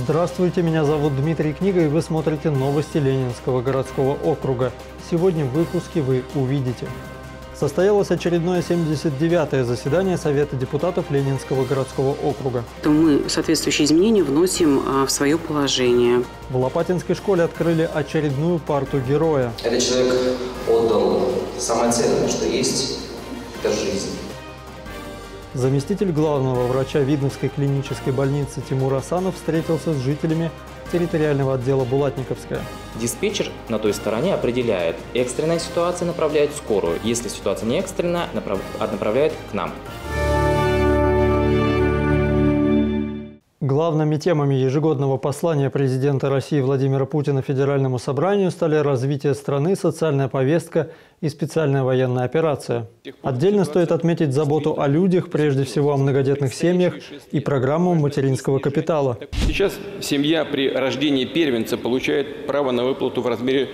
Здравствуйте, меня зовут Дмитрий Книга, и вы смотрите новости Ленинского городского округа. Сегодня в выпуске вы увидите. Состоялось очередное 79-е заседание Совета депутатов Ленинского городского округа. Мы соответствующие изменения вносим в свое положение. В Лопатинской школе открыли очередную парту героя. Этот человек отдал самое ценное, что есть – это жизнь. Заместитель главного врача Видновской клинической больницы Тимур Асанов встретился с жителями территориального отдела Булатниковская. Диспетчер на той стороне определяет, экстренная ситуация направляет в скорую, если ситуация не экстренная, направляет к нам. Главными темами ежегодного послания президента России Владимира Путина Федеральному собранию стали развитие страны, социальная повестка и специальная военная операция. Отдельно стоит отметить заботу о людях, прежде всего о многодетных семьях, и программу материнского капитала. Сейчас семья при рождении первенца получает право на выплату в размере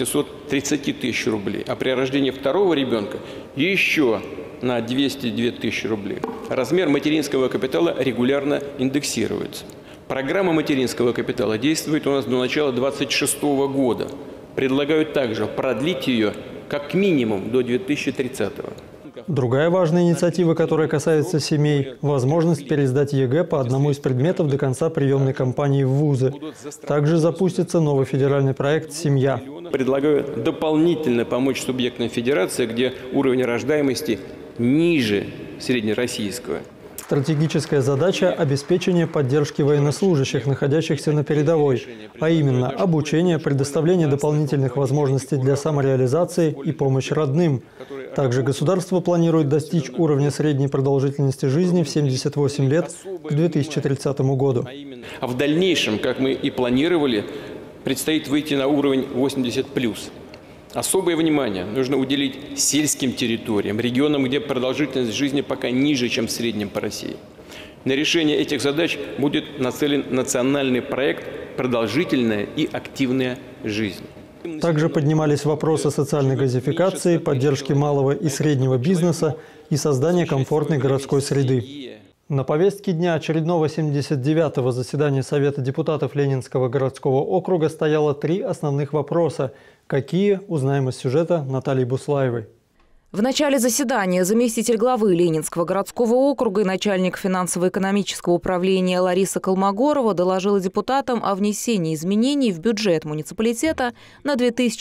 630 тысяч рублей, а при рождении второго ребенка еще на 202 тысячи рублей. Размер материнского капитала регулярно индексируется. Программа материнского капитала действует у нас до начала 2026 года. Предлагают также продлить ее как минимум до 2030 года. Другая важная инициатива, которая касается семей – возможность пересдать ЕГЭ по одному из предметов до конца приемной кампании в вузы. Также запустится новый федеральный проект «Семья». Предлагаю дополнительно помочь субъектам федерации, где уровень рождаемости ниже среднероссийского. Стратегическая задача – обеспечение поддержки военнослужащих, находящихся на передовой, а именно обучение, предоставление дополнительных возможностей для самореализации и помощь родным. Также государство планирует достичь уровня средней продолжительности жизни в 78 лет к 2030 году. А в дальнейшем, как мы и планировали, предстоит выйти на уровень 80+. Особое внимание нужно уделить сельским территориям, регионам, где продолжительность жизни пока ниже, чем в среднем по России. На решение этих задач будет нацелен национальный проект «Продолжительная и активная жизнь». Также поднимались вопросы социальной газификации, поддержки малого и среднего бизнеса и создания комфортной городской среды. На повестке дня очередного 79-го заседания Совета депутатов Ленинского городского округа стояло 3 основных вопроса. Какие? Узнаем из сюжета Натальи Буслаевой. В начале заседания заместитель главы Ленинского городского округа и начальник финансово-экономического управления Лариса Колмогорова доложила депутатам о внесении изменений в бюджет муниципалитета на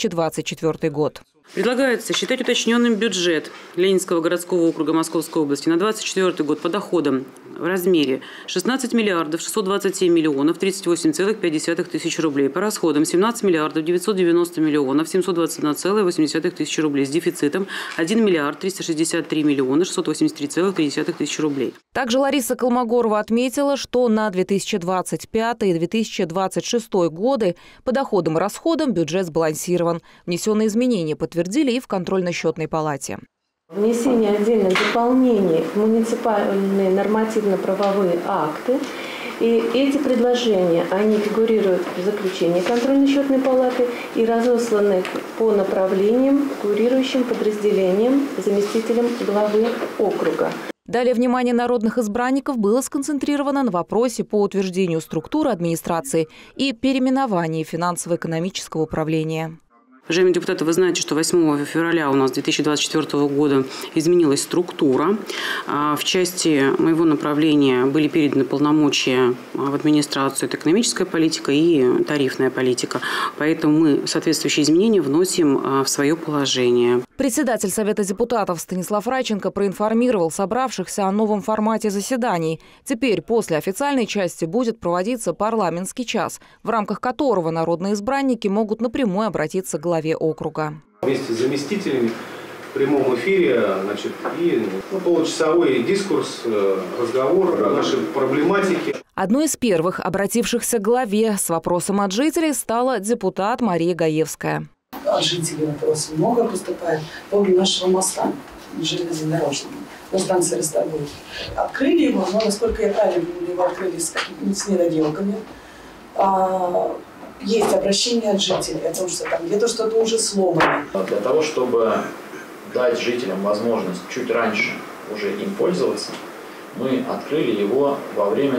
2024 год. Предлагается считать уточненным бюджет Ленинского городского округа Московской области на 2024 год по доходам в размере 16 миллиардов 627 миллионов 38,5 тысяч рублей, по расходам 17 миллиардов 990 миллионов 721,8 тысячи рублей, с дефицитом 1 миллиард 363 миллиона 683,3 тысячи рублей. Также Лариса Колмогорова отметила, что на 2025 и 2026 годы по доходам и расходам бюджет сбалансирован. Внесенные изменения подтвердили и в контрольно-счетной палате. Внесение отдельных дополнений в муниципальные нормативно-правовые акты. И эти предложения, они фигурируют в заключении контрольно-счетной палаты и разосланы по направлениям, курирующим подразделениям, заместителям главы округа. Далее внимание народных избранников было сконцентрировано на вопросе по утверждению структуры администрации и переименовании финансово-экономического управления. Уважаемые депутаты, вы знаете, что 8 февраля у нас 2024 года изменилась структура. В части моего направления были переданы полномочия в администрацию. Это экономическая политика и тарифная политика. Поэтому мы соответствующие изменения вносим в свое положение. Председатель Совета депутатов Станислав Райченко проинформировал собравшихся о новом формате заседаний. Теперь после официальной части будет проводиться парламентский час, в рамках которого народные избранники могут напрямую обратиться к главе округа. Вместе с заместителями в прямом эфире, и получасовой дискурс, разговор о нашей проблематике. Одной из первых обратившихся к главе с вопросом от жителей стала депутат Мария Гаевская. От жителей вопросов много поступает по поводу нашего моста железнодорожного на станции Расторгуев. Открыли его, но, насколько я правильно понимаю, его открыли с недоделками. Есть обращение от жителей о том, что там где-то что-то уже сломано. Для того, чтобы дать жителям возможность чуть раньше уже им пользоваться, мы открыли его во временном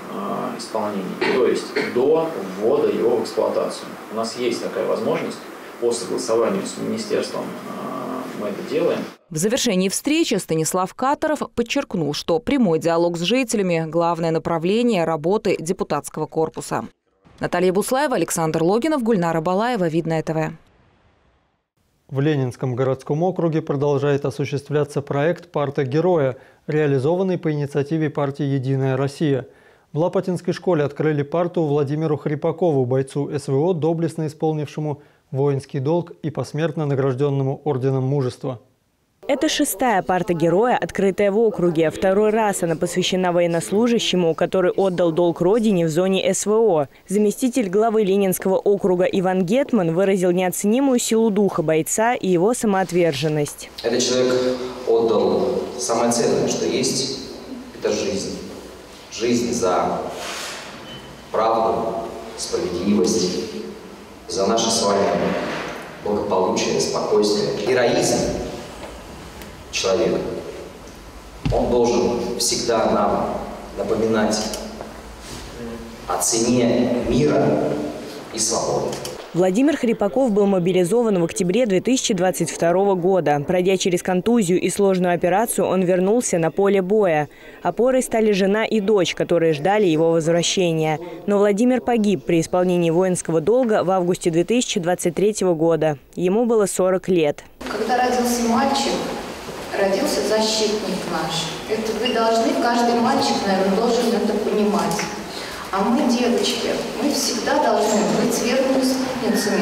исполнении, то есть до ввода его в эксплуатацию. У нас есть такая возможность, по согласованию с министерством мы это делаем. В завершении встречи Станислав Катаров подчеркнул, что прямой диалог с жителями – главное направление работы депутатского корпуса. Наталья Буслаева, Александр Логинов, Гульнара Балаева, Видное ТВ. В Ленинском городском округе продолжает осуществляться проект «Парта Героя», реализованный по инициативе партии «Единая Россия». В Лопатинской школе открыли парту Владимиру Хрипакову, бойцу СВО, доблестно исполнившему воинский долг и посмертно награжденному орденом Мужества. Это 6-я парта Героя, открытая в округе. Второй раз она посвящена военнослужащему, который отдал долг родине в зоне СВО. Заместитель главы Ленинского округа Иван Гетман выразил неоценимую силу духа бойца и его самоотверженность. Этот человек отдал самое ценное, что есть, это жизнь. Жизнь за правду, справедливость, за наше с вами благополучие, спокойствие, героизм человека. Он должен всегда нам напоминать о цене мира и свободы. Владимир Хрипаков был мобилизован в октябре 2022 года. Пройдя через контузию и сложную операцию, он вернулся на поле боя. Опорой стали жена и дочь, которые ждали его возвращения. Но Владимир погиб при исполнении воинского долга в августе 2023 года. Ему было 40 лет. Когда родился мальчик, родился защитник наш. Это вы должны, каждый мальчик, наверное, должен это понимать. А мы, девочки, мы всегда должны быть верными спутницами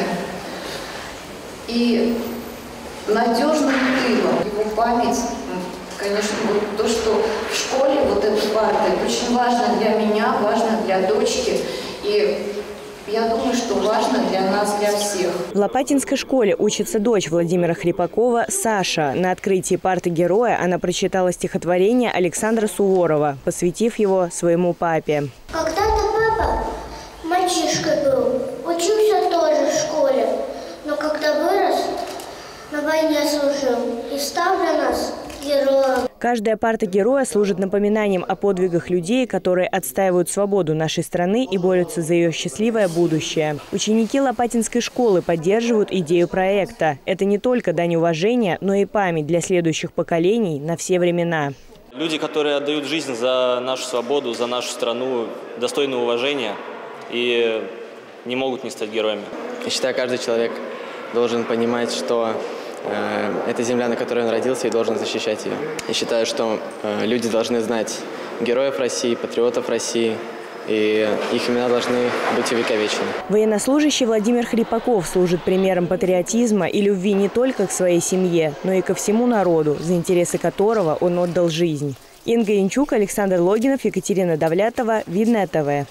и надежным тылом. Его память, конечно, вот то, что в школе вот эта парта, это очень важно для меня, важно для дочки. И я думаю, что важно для нас, для всех. В Лопатинской школе учится дочь Владимира Хрипакова Саша. На открытии парты Героя она прочитала стихотворение Александра Суворова, посвятив его своему папе. Когда-то папа мальчишкой был, учился тоже в школе, но когда вырос, на войне служил и стал для нас героем. Каждая парта Героя служит напоминанием о подвигах людей, которые отстаивают свободу нашей страны и борются за ее счастливое будущее. Ученики Лопатинской школы поддерживают идею проекта. Это не только дань уважения, но и память для следующих поколений на все времена. Люди, которые отдают жизнь за нашу свободу, за нашу страну, достойны уважения и не могут не стать героями. Я считаю, каждый человек должен понимать, что это земля, на которой он родился, и должен защищать ее. Я считаю, что люди должны знать героев России, патриотов России, и их имена должны быть увековечены. Военнослужащий Владимир Хрипаков служит примером патриотизма и любви не только к своей семье, но и ко всему народу, за интересы которого он отдал жизнь. Инга Янчук, Александр Логинов, Екатерина Давлятова, Видное ТВ.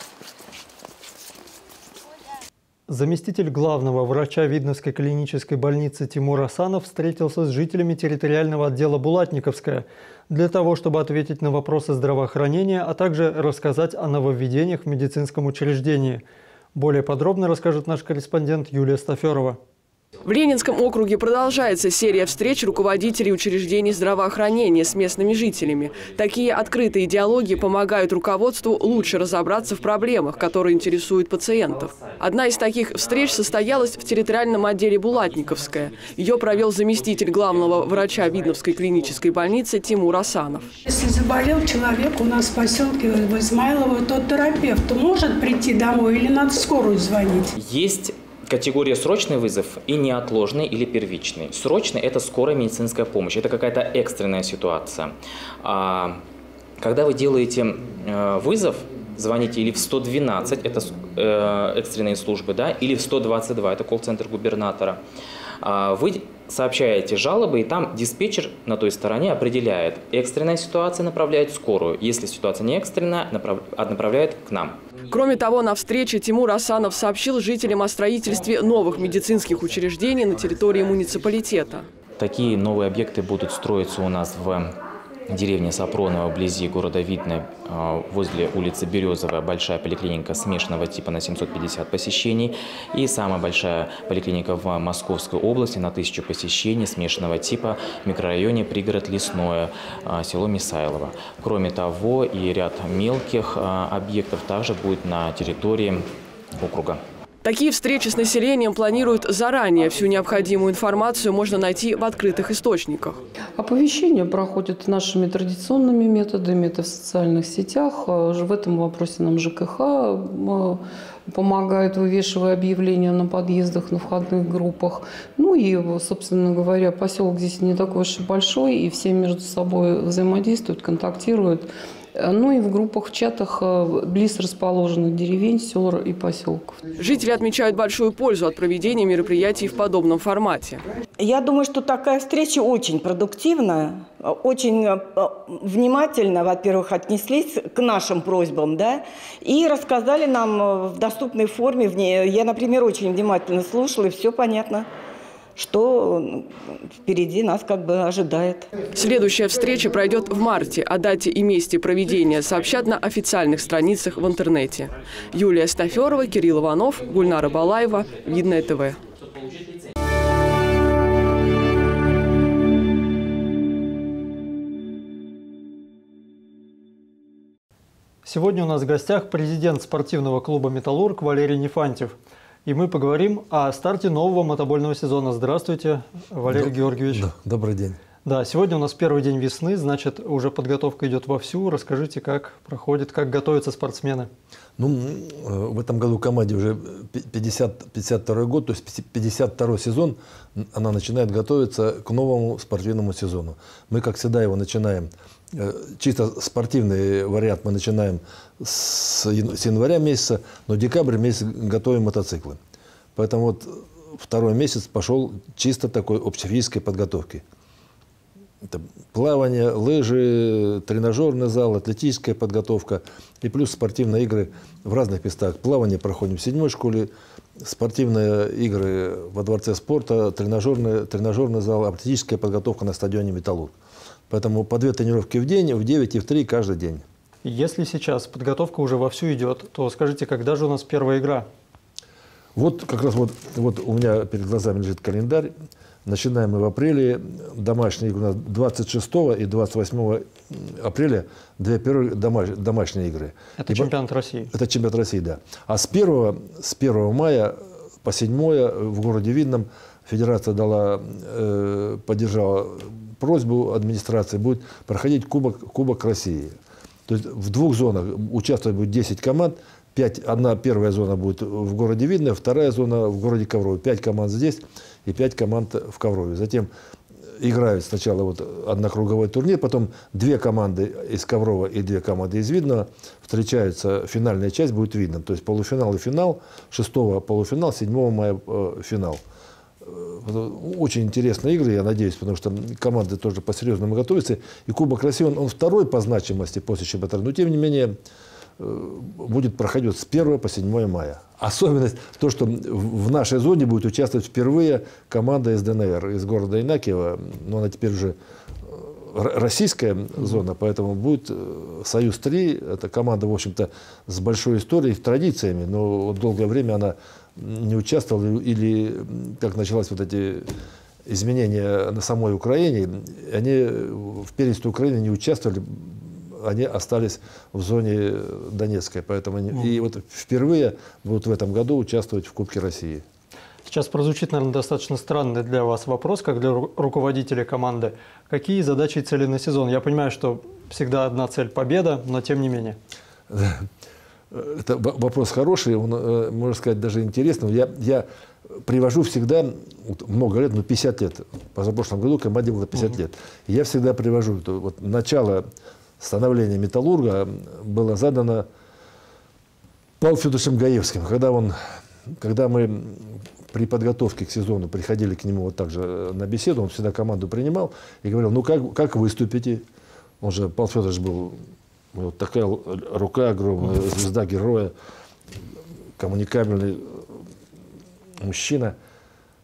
Заместитель главного врача Видновской клинической больницы Тимур Асанов встретился с жителями территориального отдела Булатниковская для того, чтобы ответить на вопросы здравоохранения, а также рассказать о нововведениях в медицинском учреждении. Более подробно расскажет наш корреспондент Юлия Стаферова. В Ленинском округе продолжается серия встреч руководителей учреждений здравоохранения с местными жителями. Такие открытые диалоги помогают руководству лучше разобраться в проблемах, которые интересуют пациентов. Одна из таких встреч состоялась в территориальном отделе Булатниковская. Ее провел заместитель главного врача Видновской клинической больницы Тимур Асанов. Если заболел человек у нас в поселке в Измайлово, то терапевт может прийти домой или надо в скорую звонить? Есть категория срочный вызов и неотложный или первичный. Срочный – это скорая медицинская помощь, это какая-то экстренная ситуация. Когда вы делаете вызов, звоните или в 112, это экстренные службы, да, или в 122, это колл-центр губернатора. Вы сообщаете жалобы, и там диспетчер на той стороне определяет, экстренная ситуация направляет скорую, если ситуация не экстренная, направляет к нам. Кроме того, на встрече Тимур Асанов сообщил жителям о строительстве новых медицинских учреждений на территории муниципалитета. Такие новые объекты будут строиться у нас в деревня Сапроново, вблизи города Видное, возле улицы Березовая, большая поликлиника смешанного типа на 750 посещений. И самая большая поликлиника в Московской области на 1000 посещений смешанного типа в микрорайоне пригород Лесное, село Мисайлово. Кроме того, и ряд мелких объектов также будет на территории округа. Такие встречи с населением планируют заранее. Всю необходимую информацию можно найти в открытых источниках. Оповещение проходит нашими традиционными методами. Это в социальных сетях. В этом вопросе нам ЖКХ помогает, вывешивая объявления на подъездах, на входных группах. Ну и, собственно говоря, поселок здесь не такой уж и большой, и все между собой взаимодействуют, контактируют. Ну и в группах, в чатах близ расположенных деревень, сел и поселков. Жители отмечают большую пользу от проведения мероприятий в подобном формате. Я думаю, что такая встреча очень продуктивная, очень внимательно, во-первых, отнеслись к нашим просьбам, да, и рассказали нам в доступной форме. Я, например, очень внимательно слушала, и все понятно, что впереди нас как бы ожидает. Следующая встреча пройдет в марте. О дате и месте проведения сообщат на официальных страницах в интернете. Юлия Стаферова, Кирилл Иванов, Гульнара Балаева, Видное ТВ. Сегодня у нас в гостях президент спортивного клуба «Металлург» Валерий Нефантьев. И мы поговорим о старте нового мотобольного сезона. Здравствуйте, Валерий Георгиевич. Да, добрый день. Да, сегодня у нас первый день весны, значит, уже подготовка идет вовсю. Расскажите, как проходит, как готовятся спортсмены? Ну, в этом году команде уже 52-й год, то есть 52-й сезон, она начинает готовиться к новому спортивному сезону. Мы, как всегда, его начинаем, чисто спортивный вариант мы начинаем с января месяца, но декабрь месяц готовим мотоциклы. Поэтому вот второй месяц пошел чисто такой общефизической подготовки. Это плавание, лыжи, тренажерный зал, атлетическая подготовка и плюс спортивные игры в разных местах. Плавание проходим в 7-й школе, спортивные игры во дворце спорта, тренажерный зал, атлетическая подготовка на стадионе «Металлург». Поэтому по 2 тренировки в день, в 9 и в 3 каждый день. Если сейчас подготовка уже вовсю идет, то скажите, когда же у нас первая игра? Вот как раз вот у меня перед глазами лежит календарь. Начинаем мы в апреле. Домашние игры у нас 26 и 28 апреля, 2 первые домашние игры. Это чемпионат России? Это чемпионат России, да. А с 1 мая по 7 в городе Видном федерация поддержала просьбу администрации, будет проходить Кубок России. То есть в 2 зонах участвовать будет 10 команд. Одна первая зона будет в городе Видное, вторая зона в городе Коврове. 5 команд здесь и 5 команд в Коврове. Затем играют сначала однокруговой турнир, потом 2 команды из Коврова и 2 команды из Видного встречаются. Финальная часть будет Видно. То есть полуфинал и финал. 6-го полуфинал, 7 мая финал. Очень интересные игры, я надеюсь, потому что команды тоже по-серьезному готовятся. И Кубок России, он второй по значимости после чемпионата. Но тем не менее будет проходить с 1 по 7 мая. Особенность то, что в нашей зоне будет участвовать впервые команда из ДНР, из города Инакиево. Но она теперь уже российская зона, поэтому будет «Союз-3». Это команда, в общем-то, с большой историей, традициями, но долгое время она не участвовала, или как началось эти изменения на самой Украине, они в первенстве Украины не участвовали, они остались в зоне Донецкой. Поэтому и вот впервые будут в этом году участвовать в Кубке России. Сейчас прозвучит, наверное, достаточно странный для вас вопрос, как для руководителя команды. Какие задачи и цели на сезон? Я понимаю, что всегда одна цель – победа, но тем не менее. Это вопрос хороший, он, можно сказать, даже интересный. Я привожу всегда, много лет, 50 лет. Позапрошлом году команде было 50 лет. Я всегда привожу, начало становления «Металлурга» было задано Павлом Федоровичем Гаевским. Когда мы при подготовке к сезону приходили к нему вот так же на беседу, он всегда команду принимал и говорил, ну как выступите? Он же, Павел Федорович был вот такая рука огромная, звезда героя, коммуникабельный мужчина.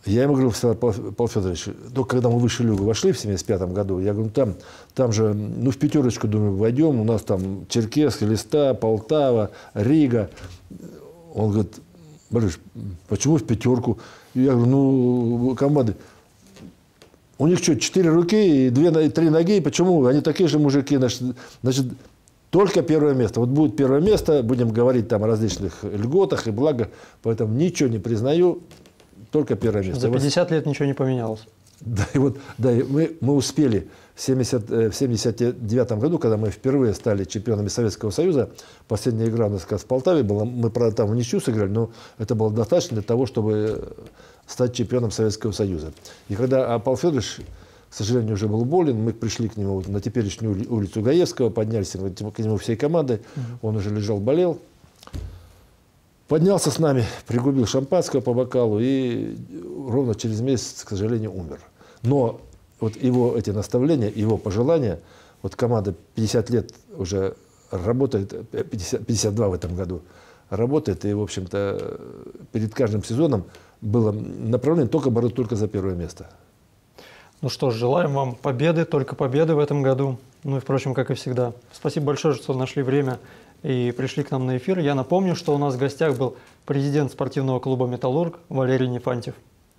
Я ему говорю, Павел Федорович, только когда мы в высшую лигу вошли в 1975 году, я говорю, там же, ну, в пятерочку, думаю, войдем, у нас там Черкесск, Элиста, Полтава, Рига. Он говорит, Борис, почему в пятерку? Я говорю, ну, команды, у них что, 4 руки и 3 ноги, почему? Они такие же мужики, значит, только первое место. Вот будет первое место, будем говорить там о различных льготах и благах, поэтому ничего не признаю. Только первое место. За 50 лет ничего не поменялось. Да, и вот, да, и мы успели в 1979 году, когда мы впервые стали чемпионами Советского Союза. Последняя игра у нас в Полтаве была. Мы, правда, там в ничью сыграли, но это было достаточно для того, чтобы стать чемпионом Советского Союза. И когда Павел Федорович, к сожалению, уже был болен, мы пришли к нему на теперешнюю улицу Гаевского, поднялись к нему всей командой. Он уже лежал, болел. Поднялся с нами, пригубил шампанского по бокалу и ровно через месяц, к сожалению, умер. Но вот его эти наставления, его пожелания, вот команда 50 лет уже работает, 52 в этом году работает, и, в общем-то, перед каждым сезоном было направление только бороться только за первое место. Ну что ж, желаем вам победы, только победы в этом году. Ну и, впрочем, как и всегда. Спасибо большое, что нашли время и пришли к нам на эфир. Я напомню, что у нас в гостях был президент спортивного клуба «Металлург» Валерий Нефантьев.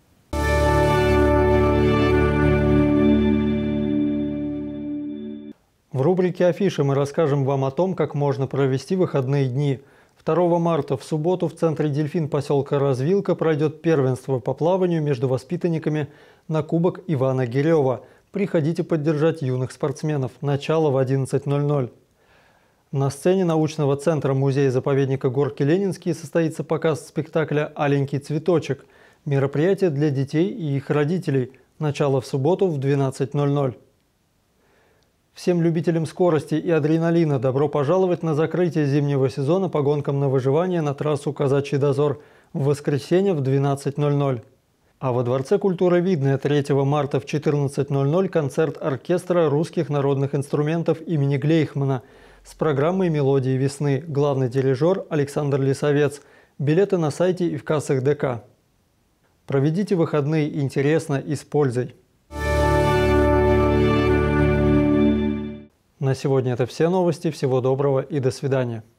В рубрике «Афиши» мы расскажем вам о том, как можно провести выходные дни. 2 марта в субботу в центре «Дельфин» поселка Развилка пройдет первенство по плаванию между воспитанниками на Кубок Ивана Гирева. Приходите поддержать юных спортсменов. Начало в 11:00. На сцене научного центра музея-заповедника Горки Ленинские состоится показ спектакля «Аленький цветочек». Мероприятие для детей и их родителей. Начало в субботу в 12:00. Всем любителям скорости и адреналина добро пожаловать на закрытие зимнего сезона по гонкам на выживание на трассу «Казачий дозор» в воскресенье в 12:00. А во Дворце культуры «Видное» 3 марта в 14:00 концерт оркестра русских народных инструментов имени Глейхмана с программой «Мелодии весны». Главный дирижер Александр Лисовец. Билеты на сайте и в кассах ДК. Проведите выходные интересно и с пользой. На сегодня это все новости. Всего доброго и до свидания.